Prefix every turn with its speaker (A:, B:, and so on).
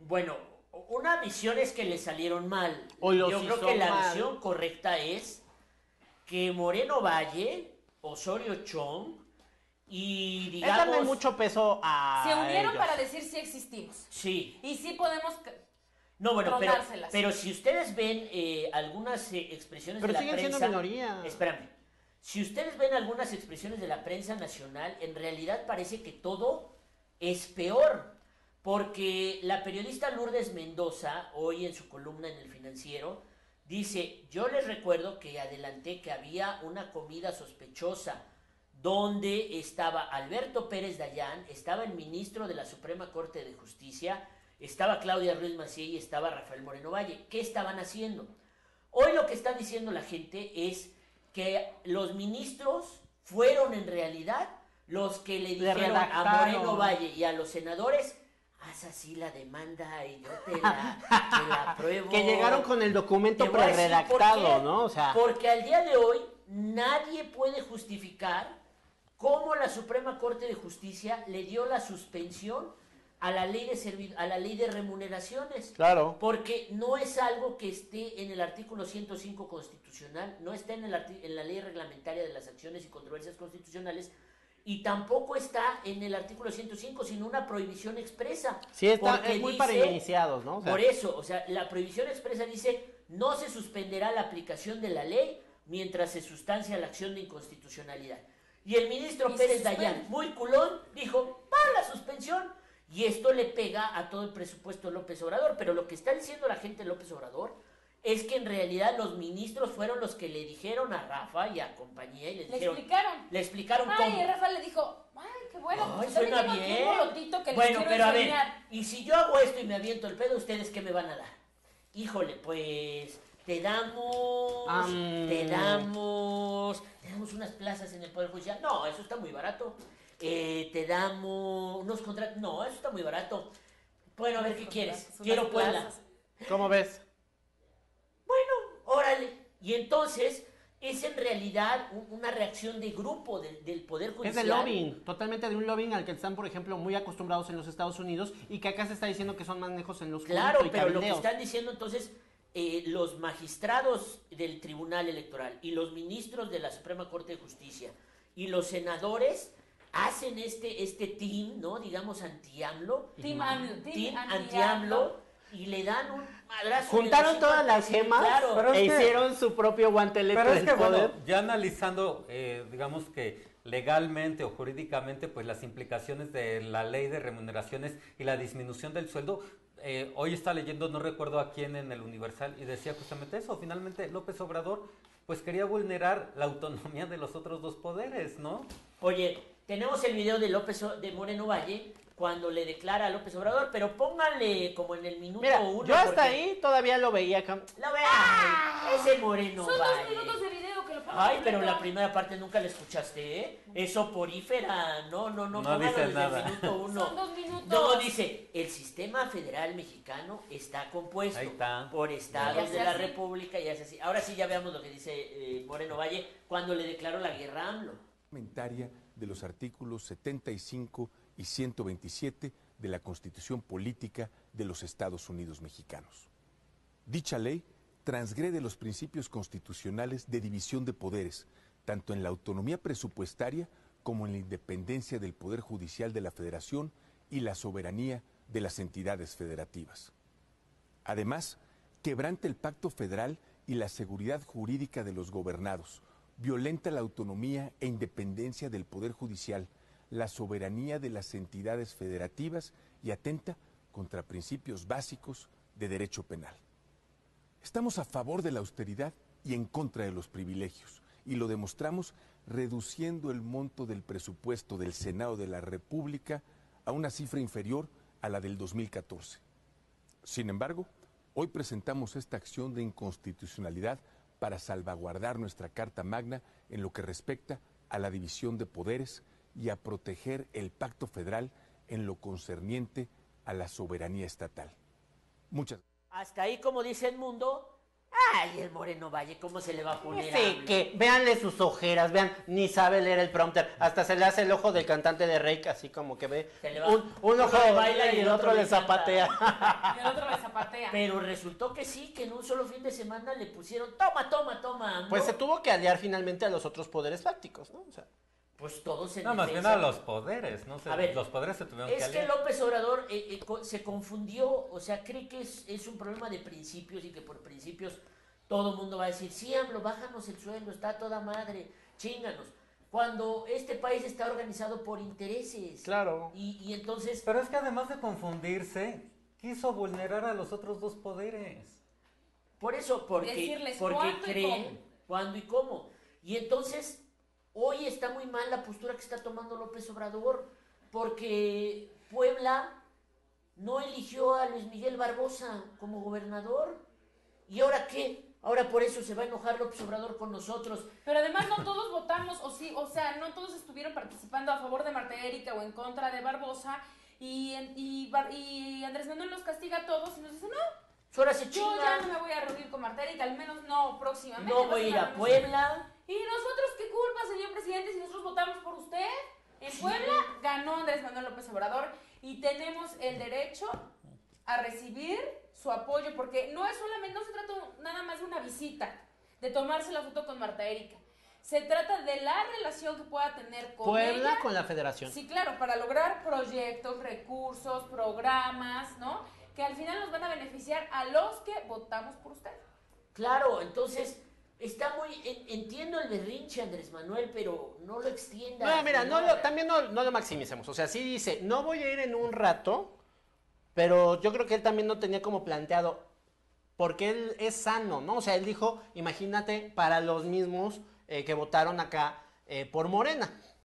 A: Bueno, una visión es que le salieron mal.
B: O los
A: Yo creo
B: hizo
A: que la
B: mal.
A: visión correcta es que Moreno Valle, Osorio Chong y
B: Es darle
A: digamos...
B: mucho peso a
C: Se unieron
B: ellos.
C: para decir sí existimos.
A: Sí.
C: Y sí podemos
A: No, bueno,
C: tronárselas.
A: pero si ustedes ven algunas expresiones
B: Pero
A: de la
B: siguen
A: prensa...
B: siendo minoría.
A: Espérame. Si ustedes ven algunas expresiones de la prensa nacional, en realidad parece que todo es peor. Porque la periodista Lourdes Mendoza, hoy en su columna en El Financiero, dice, yo les recuerdo que adelanté que había una comida sospechosa donde estaba Alberto Pérez Dayán, estaba el ministro de la Suprema Corte de Justicia, estaba Claudia Ruiz Massieu y estaba Rafael Moreno Valle. ¿Qué estaban haciendo? Hoy lo que está diciendo la gente es que los ministros fueron en realidad los que le dijeron a
B: redactaron.
A: Moreno Valle y a los senadores, haz así la demanda y yo te la apruebo.
B: Que llegaron con el documento
A: Te voy a decir
B: preredactado,
A: por qué.
B: ¿no? O sea,
A: Porque al día de hoy nadie puede justificar cómo la Suprema Corte de Justicia le dio la suspensión a la ley de remuneraciones.
B: claro.
A: Porque no es algo que esté en el artículo 105 constitucional, no está en la ley reglamentaria de las acciones y controversias constitucionales, y tampoco está en el artículo 105, sino una prohibición expresa.
B: Sí, está,
A: Porque
B: es muy
A: dice,
B: para iniciados, ¿no? O sea,
A: por eso, o sea, la prohibición expresa dice, no se suspenderá la aplicación de la ley mientras se sustancia la acción de inconstitucionalidad. Y el ministro
C: Y
A: Pérez
C: se
A: Dayán,
C: suspende.
A: muy culón, dijo, va la suspensión. Y esto le pega a todo el presupuesto de López Obrador. Pero lo que está diciendo la gente de López Obrador es que en realidad los ministros fueron los que le dijeron a Rafa y a compañía y
C: Le explicaron.
A: Le explicaron
C: Ay,
A: cómo.
C: y Rafa le dijo, ay, qué bueno.
A: Ay,
C: pues también
A: suena
C: tengo aquí
A: bien.
C: un bolotito que les
A: Bueno,
C: quiero
A: pero a ver,
C: enseñar.
A: y si yo hago esto y me aviento el pedo, ¿ustedes qué me van a dar? Híjole, pues te damos unas plazas en el Poder Judicial. No, eso está muy barato. Te damos unos contratos. No, eso está muy barato. Bueno, a ver, ¿qué quieres?
C: Unas
A: Quiero Puebla.
C: plazas.
B: ¿cómo ves?
A: Bueno, órale. Y entonces es en realidad una reacción de grupo del Poder
B: Es
A: Judicial.
B: de lobbying, totalmente de un lobbying al que están, por ejemplo, muy acostumbrados en los Estados Unidos y que acá se está diciendo que son manejos en los
A: Claro,
B: y
A: pero lo que
B: cabildeos.
A: están diciendo entonces los magistrados del Tribunal Electoral y los ministros de la Suprema Corte de Justicia y los senadores hacen este team, ¿no? Digamos anti-AMLO.
C: Team AMLO.
A: Team anti-AMLO y le dan un madrazo.
B: Juntaron
A: en el
B: todas las
A: hocico.
B: gemas
A: Claro.
D: Pero
B: e
D: es que-
B: hicieron su propio guantelete
D: Pero es
B: del
D: que
B: poder.
D: bueno, ya analizando, digamos que legalmente o jurídicamente, pues las implicaciones de la ley de remuneraciones y la disminución del sueldo, hoy está leyendo, no recuerdo a quién en el Universal, y decía justamente eso, finalmente López Obrador pues quería vulnerar la autonomía de los otros dos poderes, ¿no?
A: Oye, tenemos el video de Moreno Valle cuando le declara a López Obrador, pero pónganle como en el minuto
B: Mira,
A: uno.
B: yo hasta
A: porque-
B: ahí todavía lo veía.
A: Lo vean, ese Moreno
C: Son
A: Valle.
C: 2 minutos de video que lo pongo
A: Ay, pero
C: completo.
A: la primera parte nunca la escuchaste, ¿eh? Es soporífera. No, póngalo
D: dice
A: desde
D: nada.
A: el minuto uno.
C: Son 2 minutos.
A: No, dice, el sistema federal mexicano está compuesto
D: Ahí está.
A: por estados
C: Y hace
A: de la
C: así.
A: República y hace así. Ahora sí ya veamos lo que dice Moreno Valle cuando le declaró la guerra a AMLO.
E: Reglamentaria de los artículos 75 y 127 de la Constitución Política de los Estados Unidos Mexicanos. Dicha ley transgrede los principios constitucionales de división de poderes, tanto en la autonomía presupuestaria como en la independencia del Poder Judicial de la Federación y la soberanía de las entidades federativas. Además, quebranta el pacto federal y la seguridad jurídica de los gobernados, violenta la autonomía e independencia del Poder Judicial, la soberanía de las entidades federativas y atenta contra principios básicos de derecho penal. Estamos a favor de la austeridad y en contra de los privilegios, y lo demostramos reduciendo el monto del presupuesto del Senado de la República a una cifra inferior a la del 2014. Sin embargo, hoy presentamos esta acción de inconstitucionalidad para salvaguardar nuestra Carta Magna en lo que respecta a la división de poderes y a proteger el pacto federal en lo concerniente a la soberanía estatal. Muchas gracias.
A: Hasta ahí, como dice el mundo, Ay, el Moreno Valle, ¿cómo se le va a poner?
B: Sí, que véanle sus ojeras, vean, ni sabe leer el prompter, hasta se le hace el ojo del cantante de Reik, así como que ve,
A: Se le va.
B: un
A: Uno
B: ojo
A: le baila
B: y el otro le
A: canta.
B: zapatea.
C: Y el otro me zapatea.
A: Pero resultó que sí, que en un solo fin de semana le pusieron, toma, ¿no?
B: Pues se tuvo que aliar finalmente a los otros poderes fácticos, ¿no? O sea,
A: Pues todos en
D: No, más bien
A: defensa.
D: a los poderes, ¿no?
A: A ver,
D: los poderes se tuvieron
A: Es
D: que
A: que
D: aliar.
A: López Obrador se confundió, o sea, cree que es un problema de principios y que por principios todo el mundo va a decir, sí, AMLO, bájanos el sueldo, está a toda madre, chinganos. Cuando este país está organizado por intereses.
B: claro.
A: Y entonces,
D: Pero es que además de confundirse, quiso vulnerar a los otros dos poderes.
A: por eso, porque
C: Decirles
A: porque
C: cuánto y
A: creen
C: cómo.
A: cuándo y cómo. Y entonces, hoy está muy mal la postura que está tomando López Obrador, porque Puebla no eligió a Luis Miguel Barbosa como gobernador. ¿Y ahora qué? Ahora por eso se va a enojar López Obrador con nosotros.
C: Pero además no todos votamos, o sea, no todos estuvieron participando a favor de Marta Erika o en contra de Barbosa. Y Andrés Manuel los castiga a todos y nos dice, no,
A: Pues ahora se
C: yo ya no
A: chinga.
C: me voy a reunir con Marta Erika, al menos no próximamente.
A: No
C: va
A: voy a
C: ser
A: ir
C: la
A: a
C: reunión.
A: Puebla.
C: ¿Y nosotros qué culpa, señor presidente, si nosotros votamos por usted? En
A: Sí.
C: Puebla ganó Andrés Manuel López Obrador y tenemos el derecho a recibir su apoyo, porque no se trata nada más de una visita, de tomarse la foto con Marta Erika. Se trata de la relación que pueda tener con
B: Puebla
C: ella.
B: con la federación.
C: Sí, claro, para lograr proyectos, recursos, programas, ¿no? Que al final nos van a beneficiar a los que votamos por usted.
A: Claro, entonces está muy... entiendo el berrinche, Andrés Manuel, pero no lo extienda.
B: No, mira, también no lo maximicemos. O sea, sí dice, no voy a ir en un rato, pero yo creo que él también no tenía como planteado, porque él es sano, ¿no? O sea, él dijo, imagínate, para los mismos que votaron acá por Morena.